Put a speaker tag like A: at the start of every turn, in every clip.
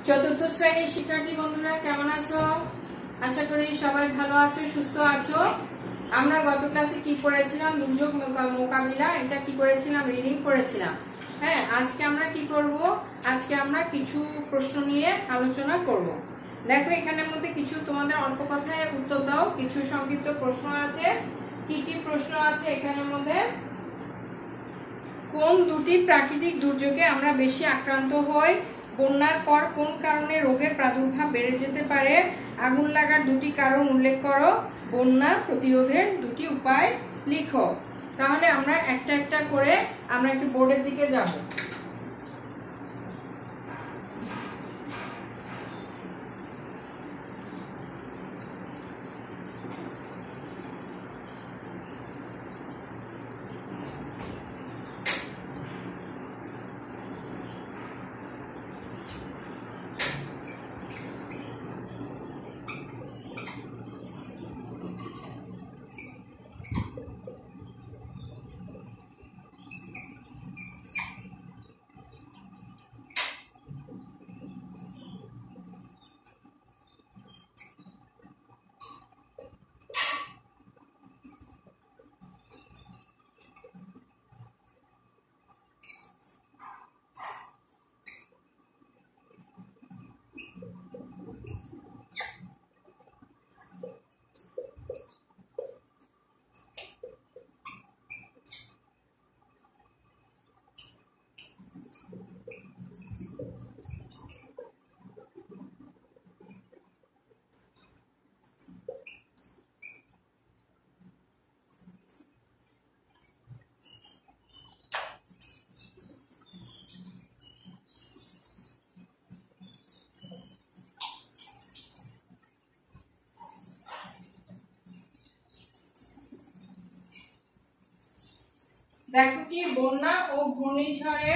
A: চতুর্থ শ্রেণীর শিক্ষার্থী বন্ধুরা কেমন আছো? আশা করি সবাই ভালো আছো, সুস্থ আছো। আমরা গত ক্লাসে কি পড়েছিলাম? দুর্যোগ মোকাবিলা, এটা কি করেছিলাম? রিডিং করেছিলাম। হ্যাঁ, আজকে আমরা কি করব? আজকে আমরা কিছু প্রশ্ন নিয়ে আলোচনা করব। দেখো, এখানের মধ্যে কিছু তোমাদের অল্প কথায় উত্তর দাও। কিছু সংক্ষিপ্ত প্রশ্ন আছে। কি কি প্রশ্ন আছে এখানের মধ্যে? কোন দুটি প্রাকৃতিক দুর্যোগে আমরা বেশি আক্রান্ত হই? বন্যার পর কোন কারণে রোগের প্রাদুর্ভাব বেড়ে যেতে পারে? আগুন লাগার দুটি কারণ উল্লেখ করো। বন্যা প্রতিরোধের দুটি উপায় লিখো। তাহলে আমরা একটা একটা করে আমরা একটু বোর্ডের দিকে যাব। দেখো কি বন্যা ও ঘূর্ণিঝড়ে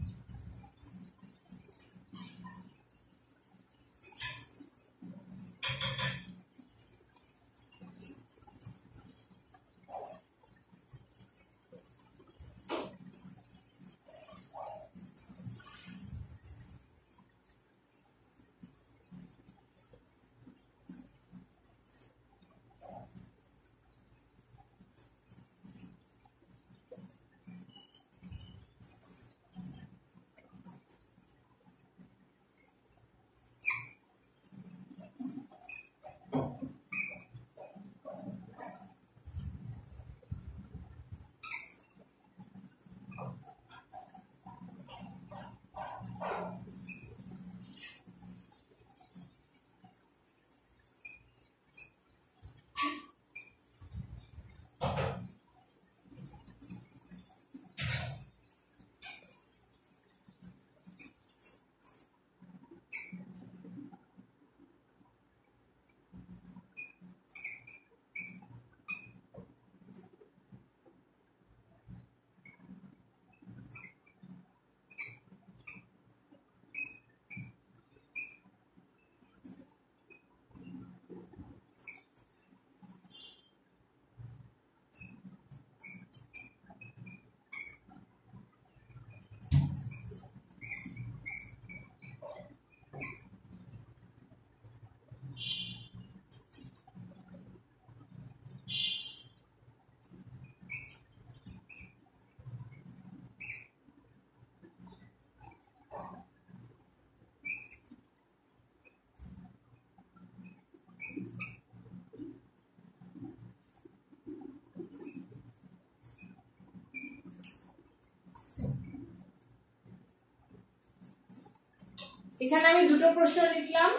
A: এখানে আমি দুটো প্রশ্ন লিখলাম।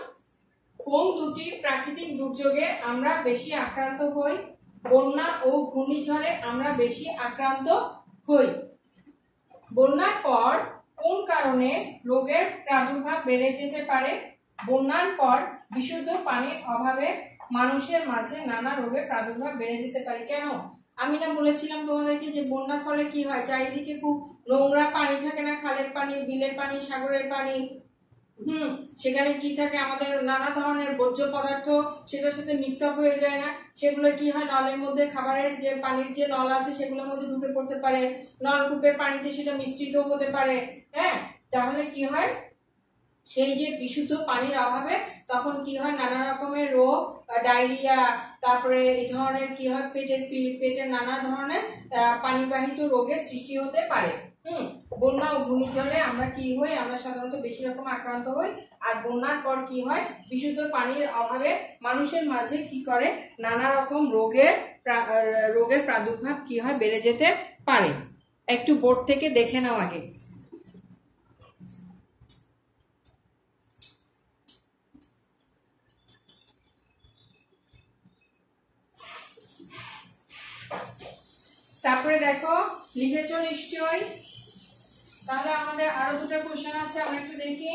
A: কোন দুটি প্রাকৃতিক দুর্যোগে আমরা বেশি আক্রান্ত হই? বন্যা ও ঘূর্ণিঝড়ে আমরা বেশি আক্রান্ত হই। বন্যার পর কোন কারণে রোগের প্রাদুর্ভাব বেড়ে যেতে পারে? বন্যার পর বিশুদ্ধ পানির অভাবে মানুষের মাঝে নানা রোগের প্রাদুর্ভাব বেড়ে যেতে পারে। কেন? আমি না বলেছিলাম তোমাদেরকে যে বন্যার ফলে কি হয়, চারিদিকে খুব নোংরা পানি থাকে না, খালের পানি, বিলের পানি, সাগরের পানি। সেখানে কি থাকে? আমাদের নানা ধরনের বর্জ্য পদার্থ সেটার সাথে মিক্স আপ হয়ে যায় না, সেগুলো কি হয় নলের মধ্যে, খাবারের যে পানির যে নল আছে সেগুলোর মধ্যে ঢুকে পড়তে পারে, নলকূপের পানিতে সেটা মিশ্রিত হতে পারে। হ্যাঁ, তাহলে কি হয়? সেই যে বিশুদ্ধ পানির অভাবে তখন কি হয়, নানা রকমের রোগ, ডায়রিয়া, তারপরে এই ধরনের কি হয়, পেটের নানা ধরনের পানিবাহিত রোগের সৃষ্টি হতে পারে। বন্যা ও ঘূর্ণিঝড়ে আমরা কি হই, আমরা সাধারণত বেশি রকম আক্রান্ত হই। আর বন্যার পর কি হয়, বিশুদ্ধ পানির অভাবে মানুষের মাঝে কি করে, নানা রকম রোগের প্রাদুর্ভাব কি হয়, বেড়ে যেতে পারে। একটু বোর্ড থেকে দেখে নাও আগে। তারপরে দেখো লিখেছো নিশ্চয়ই, তাহলে আমাদের আরো দুটো কোশ্চেন আছে, আমরা একটু দেখি।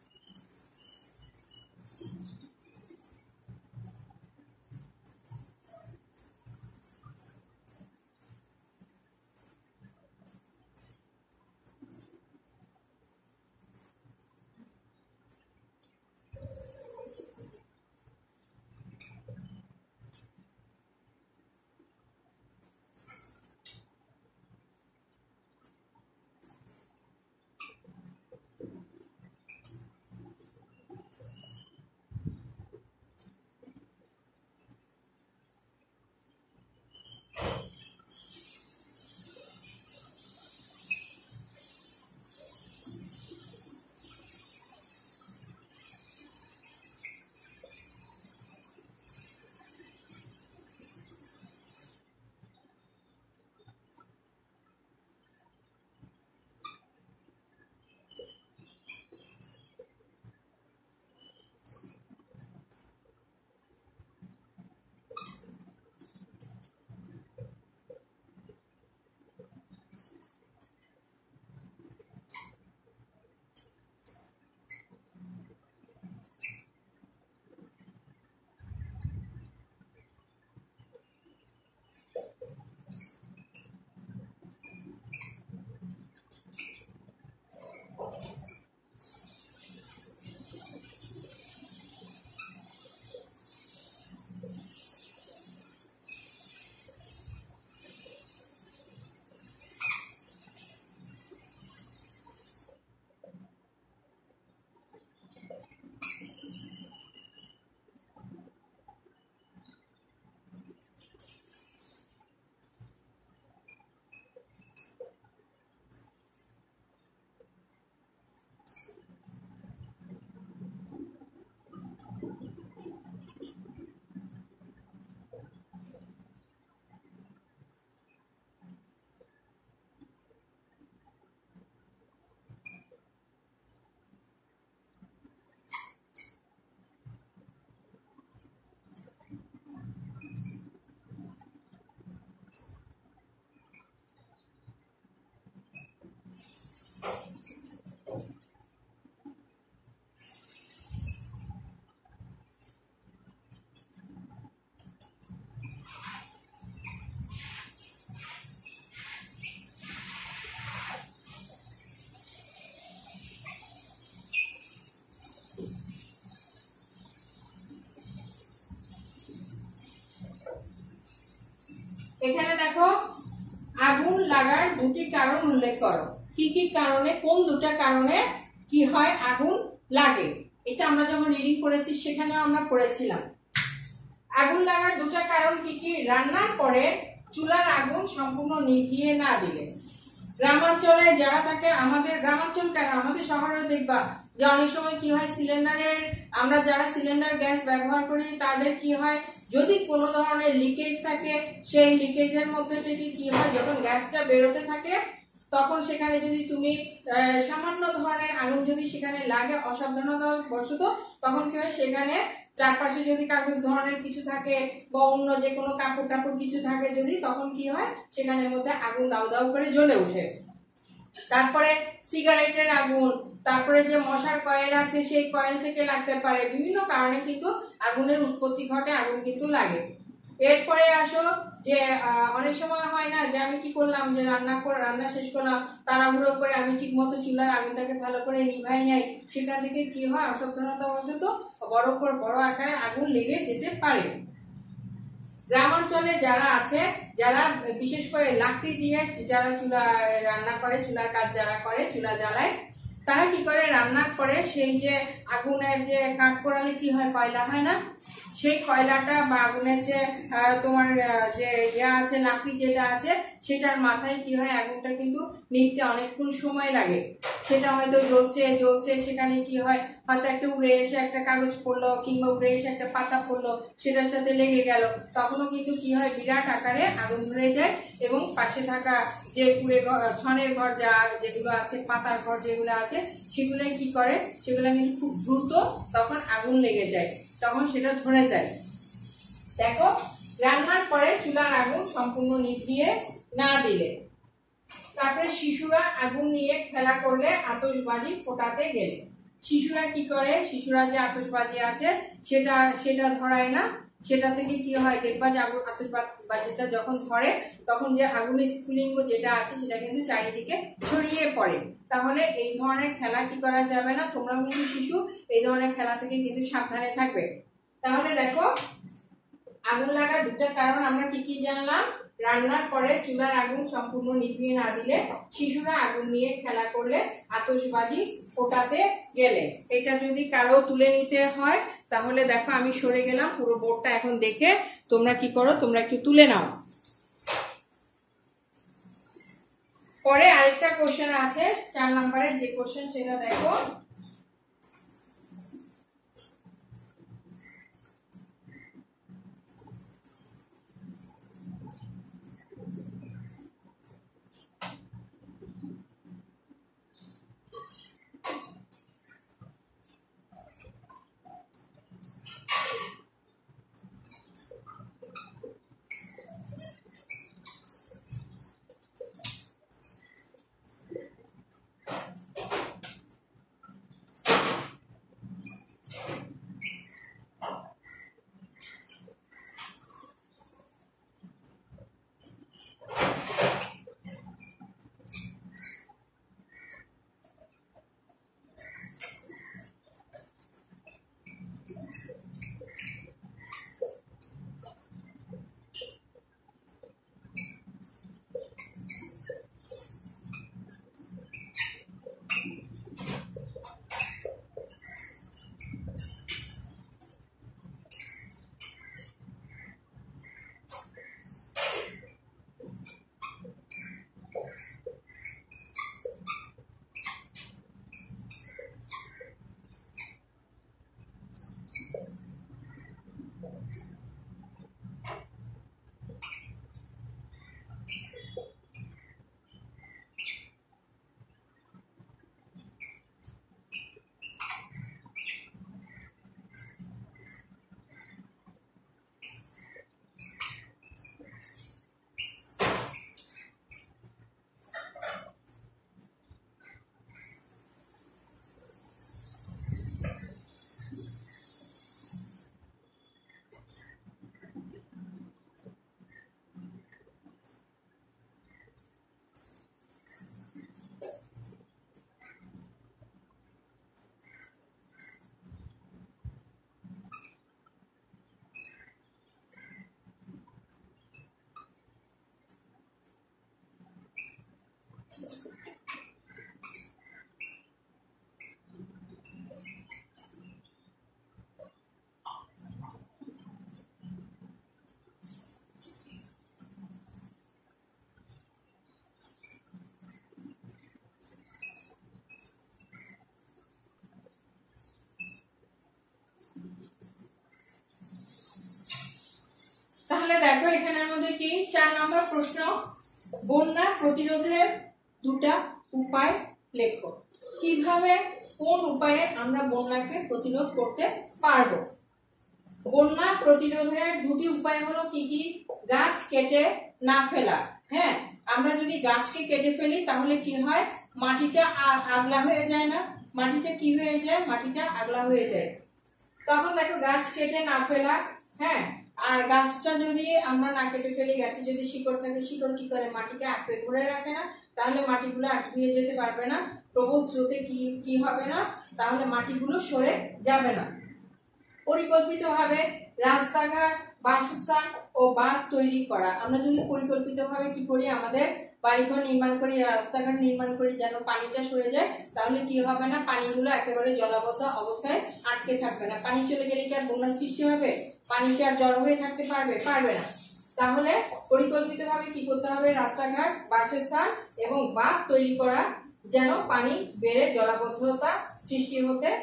A: এখানে দেখো আগুন লাগার দুটি কারণ উল্লেখ করো। কি কি কারণে, কোন দুটা কারণে কি হয় আগুন লাগে? এটা আমরা যখন রিডিং করেছি সেখানেও আমরা পড়েছিলাম। আগুন লাগার দুটা কারণ কি কি? রান্নার পরে চুলার আগুন সম্পূর্ণ নিভিয়ে না দিলে। গ্রামাঞ্চলে যারা থাকে, আমাদের গ্রামাঞ্চল কেন, আমাদের শহরে দেখবা যে অনেক সময় কি হয়, সিলিন্ডারের, আমরা যারা সিলিন্ডার গ্যাস ব্যবহার করি তাদের কি হয়, যদি কোনো ধরনের লিকেজ থাকে, সেই লিকেজের মধ্যে থেকে কি হয়, যখন গ্যাসটা বেরোতে থাকে তখন সেখানে যদি তুমি সামান্য ধরনের আগুন যদি সেখানে লাগে অসাবধানতা বশত, তখন কি হয়, সেখানে চারপাশে যদি কাগজ ধরনের কিছু থাকে বা অন্য যে কোনো কাপড় টাপড় কিছু থাকে যদি, তখন কি হয়, সেখানের মধ্যে আগুন দাউ দাউ করে জ্বলে ওঠে। তারপরে সিগারেটের আগুন, তারপরে যে মশার কয়েল আছে সেই কয়েল থেকে লাগতে পারে, বিভিন্ন কারণে কিন্তু আগুনের উৎপত্তি ঘটে, আগুন কিন্তু লাগে। এরপরে আসো যে অনেক সময় হয় না যে আমি কি করলাম, যে রান্না শেষ করলাম, তাড়াহুড়ো করে আমি ঠিক মতো চুলার আগুনটাকে ভালো করে নিভাই নাই, সেখান থেকে কি হয়, অসাবধানতা বশত বড় আকারে আগুন লেগে যেতে পারে। গ্রামাঞ্চলে যারা আছে, যারা বিশেষ করে লাকড়ি দিয়ে যারা চুলা রান্না করে, চুলার কাজ যারা করে, চুলা জ্বালায়, তারা কি করে, রান্নার পরে সেই যে আগুনের যে কাঠ পোড়ালে কি হয়, কয়লা হয় না, সেই কয়লাটা বা আগুনের যে তোমার যে ইয়ে আছে, লাকড়ি যেটা আছে, সেটার মাথায় কি হয়, আগুনটা কিন্তু নিভতে অনেকক্ষণ সময় লাগে। সেটা হয়তো জ্বলছে, সেখানে কি হয়, হয়তো একটা উড়ে এসে একটা কাগজ পড়লো, কিংবা উড়ে এসে একটা পাতা পড়লো, সেটার সাথে লেগে গেল, তখনও কিন্তু কি হয়, বিরাট আকারে আগুন ধরে যায়। এবং পাশে থাকা যে কুড়ে ঘর, ছনের ঘর যা যেগুলো আছে, পাতার ঘর যেগুলো আছে, সেগুলো কি করে, সেগুলো কিন্তু খুব দ্রুত তখন আগুন লেগে যায়, তখন সেটা ধরে যায়। দেখো, রান্নার পরে চুলার আগুন সম্পূর্ণ নিভিয়ে না দিলে, তারপরে শিশুরা আগুন নিয়ে খেলা করলে, আতশবাজি ফোটাতে গেলে, শিশুরা কি করে, শিশুরা যে আতশবাজি আছে সেটা ধরায় না, সেটা থেকে কি হয়, দেখবা যে আতশবাজিটা যখন ধরে তখন যে আগুনের স্ফুলিঙ্গ যেটা আছে সেটা কিন্তু চারিদিকে ছড়িয়ে পড়ে। তাহলে এই ধরনের খেলা কি করা যাবে না, তোমরাও কিন্তু শিশু, এই ধরনের খেলা থেকে কিন্তু সাবধানে থাকবে। তাহলে দেখো, আগুন লাগার দুটো কারণ আমরা কি কি জানলাম। রান্নার পরে চুলার আগুন সম্পূর্ণ নিভিয়ে না দিলে, শিশুরা আগুন নিয়ে খেলা করলে, আতশবাজি ফোটাতে গেলে। এটা যদি কারো তুলে নিতে হয় তাহলে দেখো আমি সরে গেলাম, পুরো বোর্ডটা এখন দেখে তোমরা কি করো, তোমরা একটু তুলে নাও। পরে আরেকটা কোশ্চেন আছে 4 নম্বরের যে কোশ্চেন, সেটা দেখো। তাহলে দেখো, এখানের মধ্যে কি 4 নম্বর প্রশ্ন, বন্যা প্রতিরোধের দুটা উপায় লেখো। কিভাবে, কোন উপায়ে আমরা বন্যাকে প্রতিরোধ করতে পারবো। বন্যা প্রতিরোধের দুটি উপায় হলো কি কি, গাছ কেটে না ফেলা। হ্যাঁ, আমরা যদি গাছকে কেটে ফেলি তাহলে কি হয়, মাটিটা আগলা হয়ে যায় না, মাটিটা কি হয়ে যায়, মাটিটা আগলা হয়ে যায়। তখন দেখো, গাছ কেটে না ফেলা। হ্যাঁ, আর গাছটা যদি আমরা না কেটে ফেলি, গাছে যদি শিকড় থাকে, শিকড় কি করে, মাটিকে আঁকড়ে ধরে রাখে না, তাহলে মাটিগুলো আটকে যেতে পারবে না, প্রবল স্রোতে কি হবে না, তাহলে মাটিগুলো সরে যাবে না। পরিকল্পিতভাবে রাস্তাঘাট বাসস্থান ও বাঁধ তৈরি করা। আমরা যদি পরিকল্পিতভাবে কি করি, আমাদের বাড়িঘর নির্মাণ করি, রাস্তাঘাট নির্মাণ করি, যেন পানিটা সরে যায়, তাহলে কি হবে না, পানিগুলো একেবারে জলাবদ্ধ অবস্থায় আটকে থাকবে না। পানি চলে গেলে কি আর বন্যা সৃষ্টি হবে? পানি কি আর জড়ো হয়ে থাকতে পারবে? পারবে না। তাহলে পরিকল্পিতভাবে কি করতে হবে, রাস্তাঘাট, বাসস্থান এবং বাঁধ তৈরি করা, যেন পানি বেড়ে জলাবদ্ধতা সৃষ্টি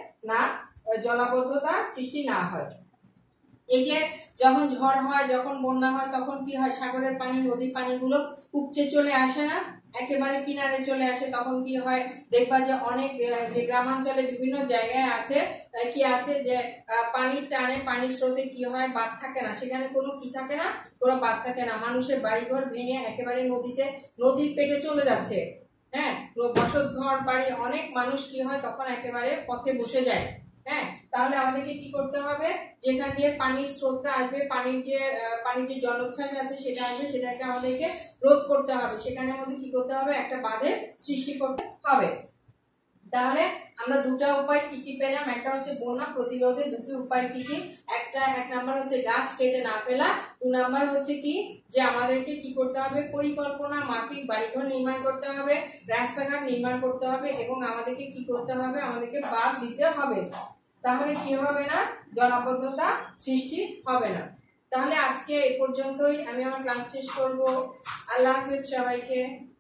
A: না হয়। এই যে যখন ঝড় হয়, যখন বন্যা হয়, তখন কি হয়, সাগরের পানি, নদীর পানিগুলো উপচে চলে আসে না, একেবারে কিনারে চলে আসে। তখন কি হয়, দেখবা যে অনেক যে গ্রামাঞ্চলে বিভিন্ন জায়গায় আছে কি আছে যে পানির টানে, পানির স্রোতে কি হয়, বাঁধ থাকে না, সেখানে কোনো কি থাকে না, কোনো বাঁধ থাকে না। মানুষের বাড়িঘর ভেঙে একেবারে নদীর পেটে চলে যাচ্ছে। হ্যাঁ, বসত ঘর বাড়ি, অনেক মানুষ কি হয় তখন একেবারে পথে বসে যায়। হ্যাঁ, তাহলে আমাদেরকে কি করতে হবে, যেখান দিয়ে পানির স্রোতটা আসবে, পানির যে জলোচ্ছ্বাস আছে সেটা আসবে, সেটাকে আমাদেরকে রোধ করতে হবে। সেখানে মধ্যে কি করতে হবে, একটা বাঁধের সৃষ্টি করতে হবে। তাহলে আমরা দুটো উপায় কি কি পেলাম, একটা হচ্ছে বন্যা প্রতিরোধে দুটি উপায় কি কি, এক নাম্বার হচ্ছে গাছ কেটে না ফেলা, 2 নাম্বার হচ্ছে কি যে আমাদেরকে কি করতে হবে, পরিকল্পনা মাফিক বাড়িঘর নির্মাণ করতে হবে, রাস্তাঘাট নির্মাণ করতে হবে, এবং আমাদেরকে কি করতে হবে, আমাদেরকে বাঁধ দিতে হবে। তাহলে কি হবে না, জলাবদ্ধতা সৃষ্টি হবে না। তাহলে আজকে এই পর্যন্তই, আমি আমার ক্লাস শেষ করব। আল্লাহ হাফেজ সবাইকে।